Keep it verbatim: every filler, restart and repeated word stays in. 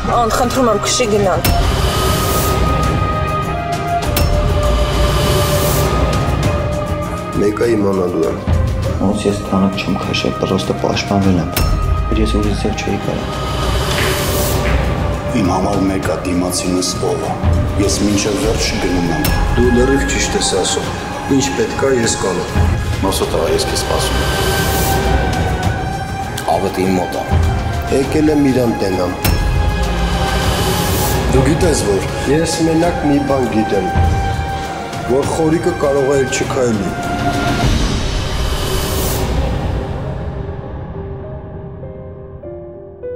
Ան, խնդրում եմ, քշի գնան։ Մեկը իմանալու եմ։ Ոնց ես տանակ չեմ քաշել, պրոստը պաշտպանվել եմ։ Ես ուրիշ ձև չէի կարող։ Իմ համար մեկը դիմացինս ով է։ Ես մինչև վերջ գնում եմ։ Դու լրիվ ճիշտ ես ասում։ Ինչ պետք է ես կանեմ։ Մոսոտ աղա, ես քեզ սպասում եմ։ Ավետը իմ մոտ է։ Եկել եմ իրան տենամ։ Դու գիտես որ ես մենակ մի բան գիտեմ, որ խորիկը կարող է չքայլի։